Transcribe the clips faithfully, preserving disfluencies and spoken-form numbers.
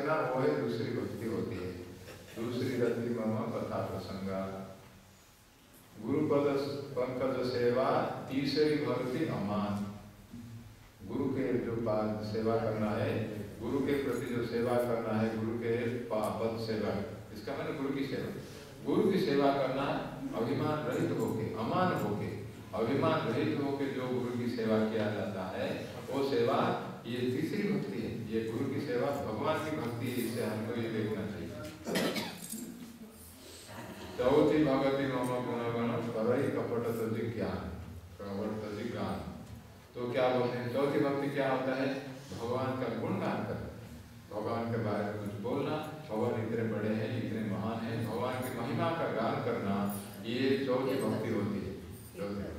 करना वो है दूसरी भक्ति होती है। दूसरी रति मम कथा प्रसंगा, गुरुपद पंकज सेवा, तीसरी भक्ति अमान। गुरु के जो पाद सेवा करना है, गुरु के प्रति जो सेवा करना है, गुरु के पद सेवा, इसका मैंने गुरु की सेवा, गुरु की सेवा करना अभिमान रहित होके, अमान होके, अभिमान रहित होके जो गुरु की सेवा किया जाता है वो सेवा, ये तीसरी भक्ति है। ये गुरु की सेवा भगवान की भक्ति, इससे हमको ये देखना चाहिए। चौथी भगवती मम गुणगण करई कपट तजिज्ञान, कपट तजिज्ञान। तो क्या बोलते हैं, चौथी भक्ति क्या होता है? भगवान का गुणगान करना, भगवान के बारे में कुछ बोलना, भगवान इतने बड़े हैं, इतने महान हैं, भगवान की महिमा का गान करना, ये चौथी भक्ति होती है। चौथी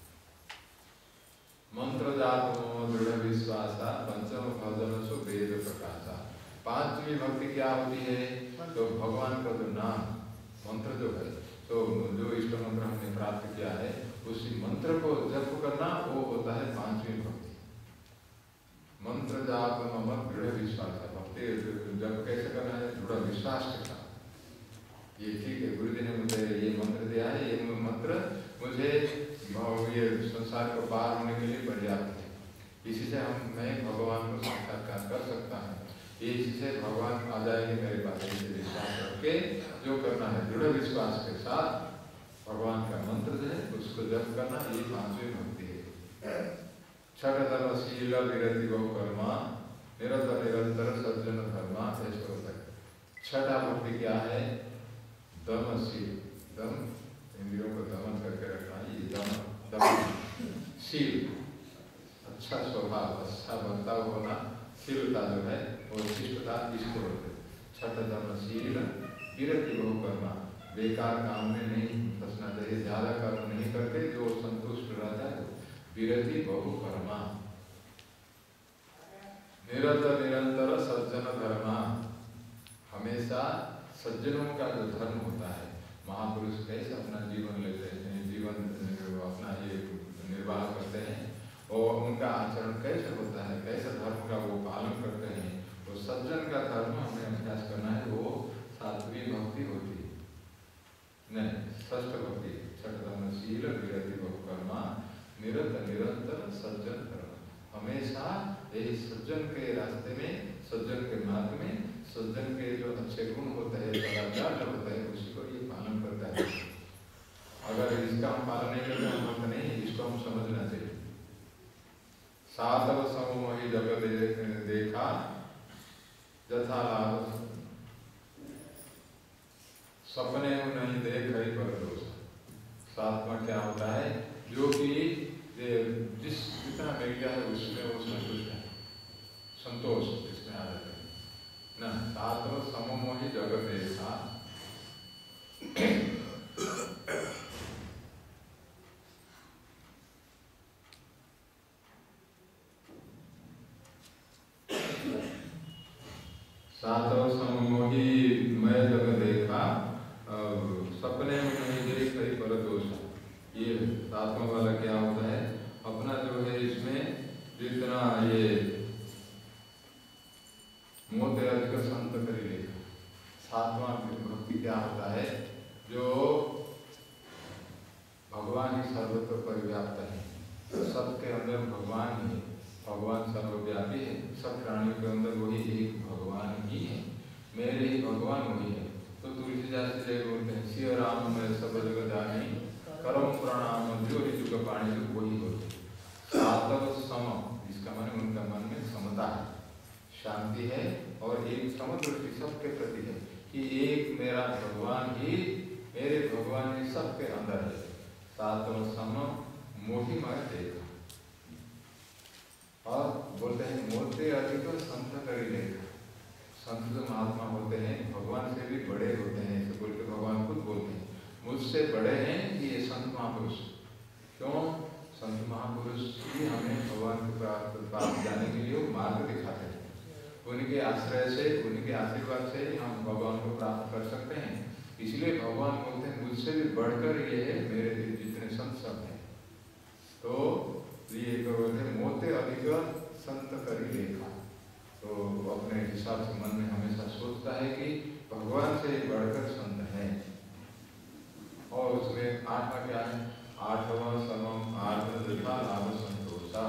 मंत्र जात दृढ़ विश्वासा, पंचम भजन सो वेद प्रकाशा। पांचवी भक्ति क्या होती है? तो भगवान का जो नाम मंत्र जो है, तो जो इष्ट मंत्र हमने प्राप्त किया है उसी मंत्र को जप करना, वो होता है पांचवी भक्ति। मंत्र जाप मम दृढ़ विश्वास, भक्ति जप कैसे करना है? दृढ़ विश्वास के साथ। ये ठीक है, गुरु जी ने मुझे ये मंत्र दिया है, ये मंत्र मुझे ये संसार को पार होने के लिए पर्याप्त है, इसी से हम मैं भगवान को साक्षात्कार कर सकता हूँ, इससे भगवान आ जाएंगे मेरे पास। इसे विश्वास करके जो करना है, दृढ़ विश्वास के साथ भगवान का मंत्र जो है उसको जप करना, ये पांचवी भक्ति है। छठ धर्म शील विरति बहुकर्मा, निरंतर निरंतर सज्जन धर्मा, ऐसे होता है। छठा भक्ति क्या है? दमशील, दम इंद्रियों को दमन करके रखना, ये दम दम शील, अच्छा स्वभाव, अच्छा बर्ताव होना, शीलता जो है वो शिष्टता, इसको होते। छठ धर्म शील विरति बहुकर्मा, बेकार काम में नहीं फंसना चाहिए, ज्यादा कर्म नहीं करके जो संतुष्ट रहता है, विरति बहुकर्मा। निरंतर निरंतर सज्जन धर्मा, हमेशा सज्जनों का जो धर्म होता है, महापुरुष कैसे अपना जीवन लेते हैं, जीवन अपना ये निर्वाह करते हैं और उनका आचरण कैसे होता है, कैसे धर्म का वो पालन करते हैं, तो सज्जन का धर्म हमें अभ्यास करना है, वो सातवीं भक्ति होती है। नहीं, षष्ठ भक्ति, छठ धर्म शील विरति बहुकर्मा, निरंतर निरंतर सज्जन धर्म, हमेशा यही सज्जन के रास्ते में, सज्जन के मार्ग में, सज्जन के जो अच्छे गुण होते हैं, सदाचार जो होता है, उसी को ये पालन करता है। अगर इसका हम पालन नहीं करते हम भक्त नहीं, इसको हम समझना चाहिए। साधव समूह ही जगत देखा जथा लाभ, सपने में नहीं देख रही पर दोष। सातवां क्या होता है? जो कि जिस जितना मिल गया है उसमें वो संतुष्ट है, संतोष इसमें आ जाता है ना। सातव समूह ही जगत देखा, सातव सममोही मैं जग देखा, सपने में नहीं देख रही पर दोष। ये सातवां वाला क्या होता है? अपना जो है इसमें जितना ये मोते अधिक संत करी लेखा। सातवां भक्ति क्या होता है? जो भगवान ही सर्वत्र परिव्याप्त है, सबके अंदर भगवान ही है, भगवान सर्वव्यापी है, सब प्राणियों के अंदर वही एक भगवान ही है, मेरे ही भगवान वही है। तो तुलसीदास जी बोलते हैं, श्री राम मैं सब जगत जानी, करम प्रणाम जो ही जुग पाणी, वही होते। सातव सम, इसका मन उनका मन में समता है, शांति है और एक समदृष्टि सबके प्रति है कि एक मेरा भगवान ही, मेरे भगवान ही सबके अंदर है। सातव सम मोहि मैं देखा, और बोलते हैं मोते अधिक संत करी लेखा। संत जो महात्मा होते हैं भगवान से भी बड़े होते हैं, ऐसे बोल के भगवान खुद बोलते हैं मुझसे बड़े हैं कि ये संत महापुरुष। क्यों? संत महापुरुष ही हमें भगवान के पास जाने के लिए मार्ग दिखाते हैं, उनके आश्रय से, उनके आशीर्वाद से ही हम भगवान को प्राप्त कर सकते हैं। इसलिए भगवान बोलते हैं मुझसे भी बढ़कर ये है मेरे जितने संत सब हैं। तो ये बोलते मोते अधिक संत करी लेखा, तो अपने हिसाब से मन में हमेशा सोचता है कि भगवान से बढ़कर संत है। और उसमें आठवां क्या है? आठवां समम आत्म तथा लाभ संतोषा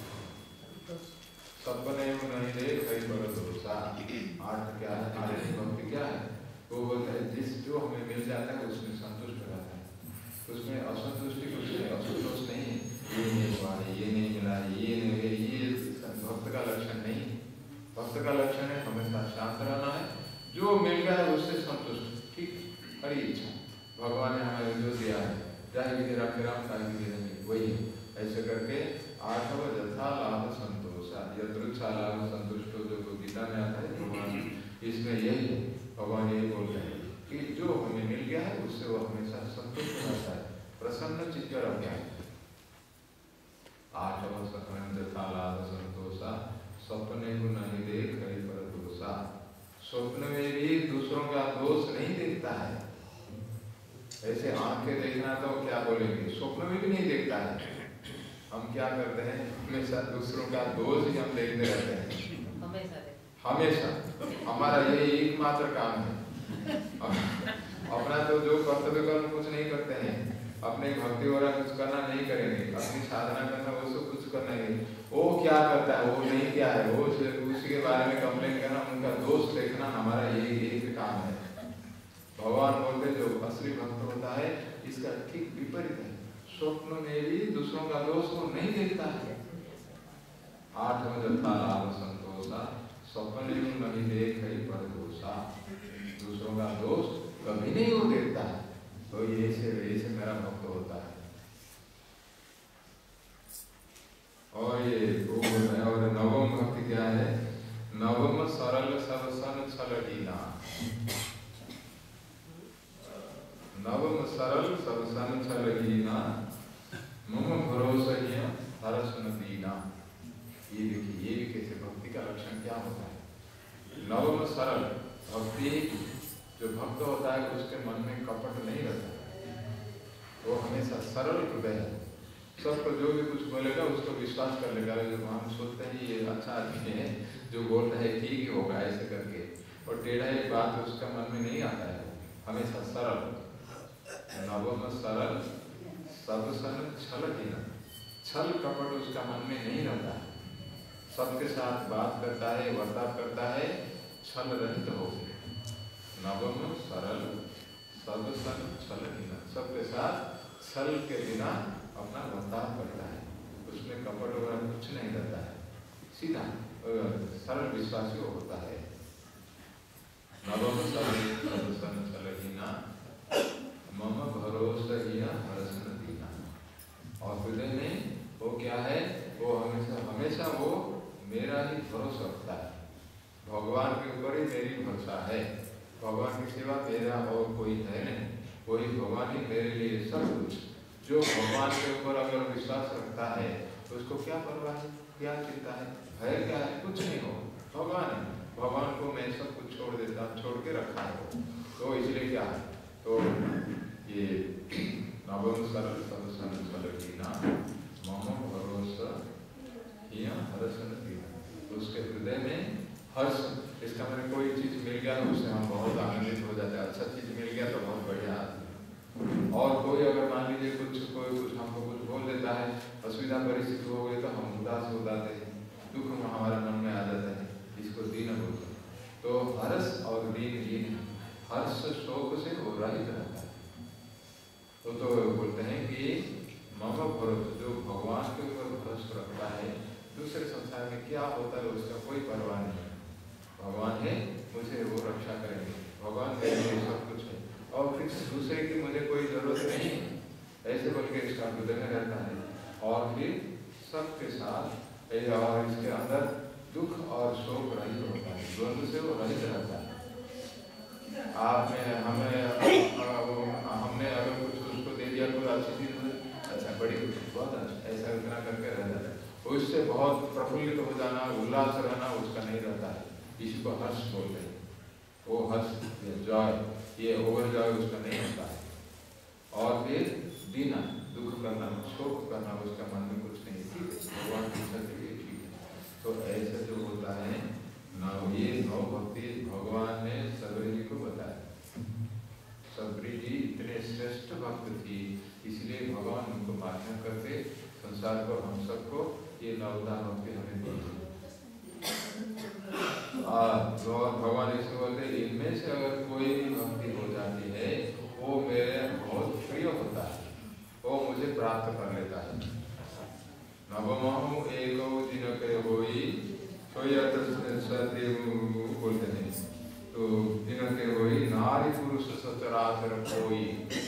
सपने में नहीं दे कई पर दोषा। आठ क्या है? आठ भक्ति क्या है? वो बोलता है जिस जो हमें मिल जाता है उसमें संतुष्ट रहता है, उसमें असंतुष्टि कुछ नहीं, असंतोष नहीं है, ये नहीं हुआ है, ये नहीं मिला है, ये नहीं, ये भक्त का लक्षण नहीं। भक्त का लक्षण है हमेशा शांत रहना है, जो मिल गया है उससे संतुष्ट। ठीक, हरी इच्छा भगवान ने हमें जो दिया है, चाहे विधि राम राम चाहे विधि नहीं, वही है। ऐसे करके आठव यथा लाभ संतोषा यदृच्छा लाभ संतुष्टो, जो गीता में आता है भगवान इसमें यही है। भगवान यही बोलते हैं कि जो हमें मिल गया है उससे वो हमेशा संतुष्ट रहता है, प्रसन्न चित्त रहता है। आठव सपन यथा लाभ संतोषा स्वप्ने को नहीं देख कहीं पर दोषा। स्वप्न में भी दूसरों का दोष नहीं देखता है। ऐसे आंखें देखना तो क्या बोलेंगे, स्वप्न में भी नहीं देखता है। हम क्या करते हैं, हमेशा दूसरों का दोष ही हम देखते रहते हैं, हमेशा हमेशा हमारा यही एकमात्र काम है। अपना तो जो कर्तव्य कर्म कुछ नहीं करते हैं, अपने भक्ति वगैरह कुछ करना नहीं करेंगे, अपनी साधना करना वो सब कुछ करना नहीं। वो क्या करता है, वो नहीं क्या है, वो उसी के बारे में कंप्लेन करना, उनका दोष देखना हमारा यही एक काम है। भगवान बोलते जो असली भक्त होता है इसका ठीक विपरीत है, स्वप्न में भी दूसरों का दोष को नहीं देखता है। आठ यथा लाभ संतोषा स्वप्न में नहीं देख पर दोषा। दूसरों का दोष कभी नहीं वो देखता है, तो ये से ऐसे मेरा भक्त होता है। और ये वो है। और नवम भक्ति क्या है? नवम सरल सब सन छल लीला। नवम सरल सब सन छल लीला मम भरोसा हरस न दीना। ये देखिए, ये भी कैसे भक्ति का लक्षण क्या होता है। नवम सरल भक्ति, जो भक्त होता है उसके मन में कपट नहीं रहता, वो हमेशा सरल हृदय है। सबको जो भी कुछ बोलेगा उसको विश्वास कर लेगा। जो हम सोचते हैं ये अच्छा आदमी है, जो बोलता है ठीक ही होगा ऐसे करके, और टेढ़ा एक बात उसका मन में नहीं आता है, हमेशा सरल। नवम सरल सब सन छल हीना, छल कपट उसका मन में नहीं रहता है, सबके साथ बात करता है, वर्ताव करता है छल रहित हो। नवम सरल सब सन छल हीना, सबके साथ छल के बिना अपना वर्ताव करता है, उसमें कपट वगैरह कुछ नहीं रहता है, सीधा सरल विश्वासी होता है। नवम सरल सब सन छल हीना मम भरोसा हरसन दीना। और हृदय में वो क्या है, वो हमेशा हमेशा वो मेरा ही भरोसा रखता है, भगवान के ऊपर ही मेरी भरोसा है, भगवान की सिवा मेरा और कोई है नहीं, वही भगवान ही मेरे लिए सब कुछ। जो भगवान के ऊपर अगर विश्वास रखता है तो उसको क्या परवाह है, क्या चिंता है, भय क्या है, कुछ नहीं हो। भगवान है, भगवान को मैं सब कुछ छोड़ देता, छोड़ के रखा है, तो इसलिए क्या है, तो ये नवम सरल सब सन छल हीना मम भरोसा हरसन दीना। उसके हृदय में हर्ष, इसका मैंने कोई चीज मिल गया उससे हम बहुत आनंदित हो जाते हैं, अच्छा चीज मिल गया तो बहुत बढ़िया। और कोई अगर मान लीजिए कुछ कोई कुछ हमको कुछ बोल देता है, असुविधा परिस्थिति हो गई तो हम उदास हो जाते हैं, दुख हमारा मन में आ जाता है, इसको दीन बोलते हैं। तो हर्ष और दीन ये हर्ष शोक से वो रहित रहता है। तो तो बोलते हैं कि मम भरोसा, जो भगवान के ऊपर भरोसा रखता है, दूसरे संसार में क्या होता है उसका कोई परवाह नहीं। भगवान है, मुझे वो रक्षा करेंगे, भगवान मेरे लिए सब कुछ है, और फिर दूसरे की मुझे कोई जरूरत नहीं, ऐसे बोल के इसका हृदय में रहता है। और फिर सबके साथ और इसके अंदर दुख और शोक रहित होता है, द्वंद्व से वो रहित रहता है। आपने हमें हमने अगर कुछ उसको दे दिया, कोई अच्छी चीज, अच्छा बड़ी बहुत अच्छा, ऐसा इतना करके रह जाता है, उससे बहुत प्रफुल्लित हो जाना, उल्लास रहना उसका नहीं रहता है, इसी को हर्ष बोलते हैं। वो हर्ष जॉय, ये ओवर जॉय उसका नहीं होता है। और फिर दीना, दुख करना, शोक करना उसका मन में कुछ नहीं, ठीक है, भगवान की इच्छा के लिए ठीक है। तो ऐसा जो होता है ना, ये नौ भक्ति भगवान ने संसार को, हम सबको ये नवधा भक्ति हमें दी है। भगवान इसे बोलते इनमें से अगर कोई भी भक्ति हो जाती है वो मेरे बहुत प्रिय होता है, वो मुझे प्राप्त कर लेता है। नवमहु एको दिनकर होई बोलते हैं, तो दिनकर होई नारी पुरुष सचराचर कोई,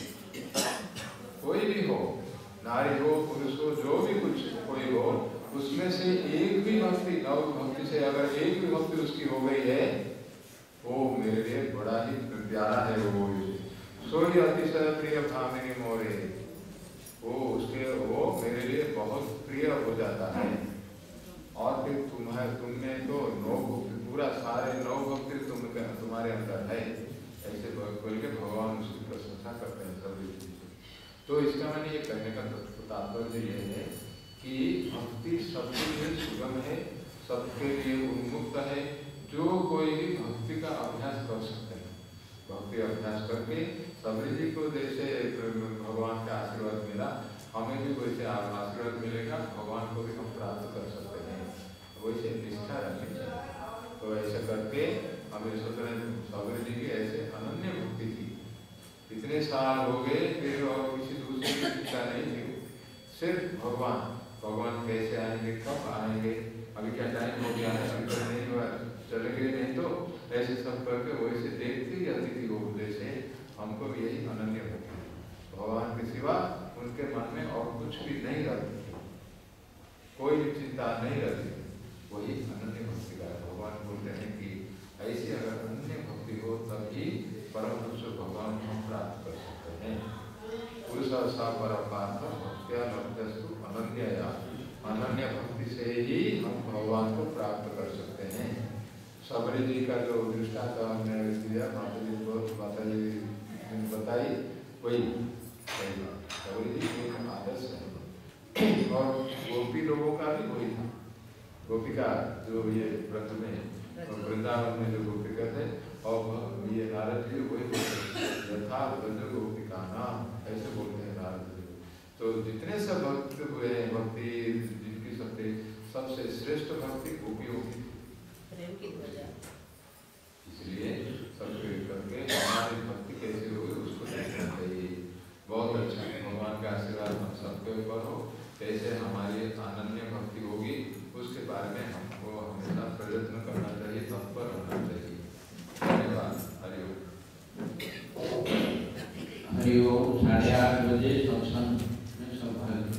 कोई भी हो, नारी हो पुरुष हो, जो भी कुछ कोई हो, उसमें से एक भी भक्ति, नव भक्ति से अगर एक भी भक्ति उसकी हो गई है वो मेरे लिए बड़ा ही प्यारा है। वो सोई अतिशय प्रिय भामिनी मोरे, वो उसके वो मेरे लिए बहुत प्रिय हो जाता है। और फिर तुम्हारे तुमने तो नौ भक्ति, पूरा सारे नौ भक्ति तुम तुम्हारे अंदर है, ऐसे बोल के भगवान उसकी प्रशंसा करते हैं सभी। तो इसका मैंने ये कहने का तात्पर्य ये है कि भक्ति सबके लिए सुगम है, सबके लिए उन्मुक्त है। जो कोई भी भक्ति का अभ्यास कर सकते हैं, भक्ति अभ्यास करके सबरी जी को जैसे भगवान का आशीर्वाद मिला, हमें भी वैसे आशीर्वाद मिलेगा, भगवान को भी हम प्राप्त कर सकते हैं। वैसे निष्ठा रखनी चाहिए। तो ऐसा करके हमें सोचना सबरी जी की ऐसे अनन्य भक्ति थी। इतने साल हो गए फिर और किसी दूसरे की इच्छा नहीं थी, सिर्फ भगवान। भगवान कैसे आएंगे, कब आएंगे, अभी क्या टाइम हो गया है, अभी तो नहीं हुआ, चले गए नहीं तो, ऐसे सब करके वैसे देखते ही अतिथि हो जैसे हमको भी यही अनन्य भक्ति, भगवान के सिवा उनके मन में और कुछ भी नहीं रहती, कोई भी चिंता नहीं रहती, वही अनन्य भक्ति का। भगवान बोलते हैं कि ऐसी अगर अनन्य भक्ति हो तभी परम पुरुष भगवान हम प्राप्त कर सकते हैं। पुरुष सा परमार्थ भक्त्या लब्धस्तु अनन्यया, अनन्य भक्ति से ही हम भगवान को प्राप्त कर सकते हैं। सबरी जी का जो दृष्टांत हमने दिया, माता जी को माता जी ने बताई, वही सबरी जी एक आदर्श है। और गोपी लोगों का भी वही था, गोपिका जो ये व्रत में वृंदावन में जो गोपिका थे, और ये नारद जी वही बोलते यथा व्रज गोपिका नाम, ऐसे बोलते हैं नारद जी। तो जितने सब भक्त हुए हैं, भक्ति जिनकी सबसे सबसे श्रेष्ठ भक्ति गोपियों की, इसलिए सबके करके हमारी भक्ति कैसे होगी उसको देखना चाहिए। बहुत अच्छा, भगवान का आशीर्वाद हम सबके ऊपर हो, कैसे हमारी अनन्य भक्ति होगी उसके बारे में हमको हमेशा प्रयत्न करना चाहिए, तत्पर होना चाहिए। धन्यवाद। हरिओम। हरिओम। साढ़े आठ बजे सत्संग में संभाल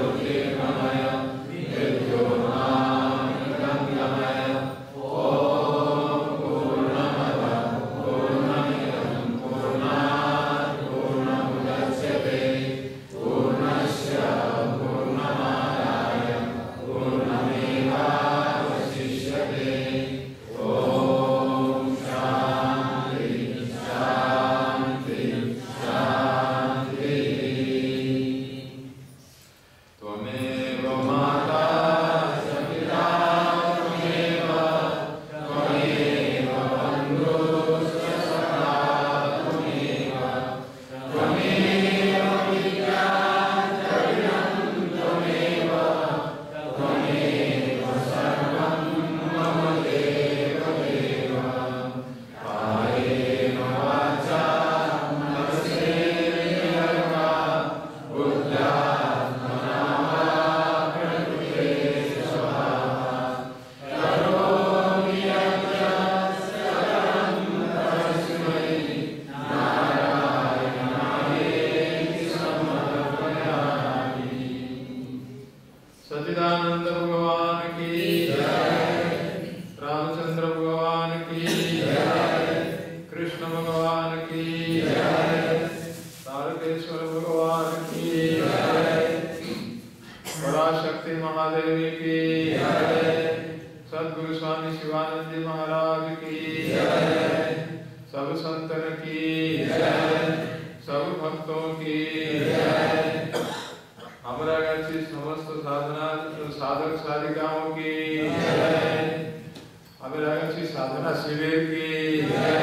Oh सच्चिदानंद भगवान की रामचंद्र भगवान की कृष्ण भगवान की तारकेश्वर भगवान की पराशक्ति महादेवी की सद्गुरु स्वामी शिवानंद जी महाराज की सब संतन की सब भक्तों की हमारा गच्छी समस्त साधना साधक साधिकाओं की हमारा गच्छी साधना शिविर की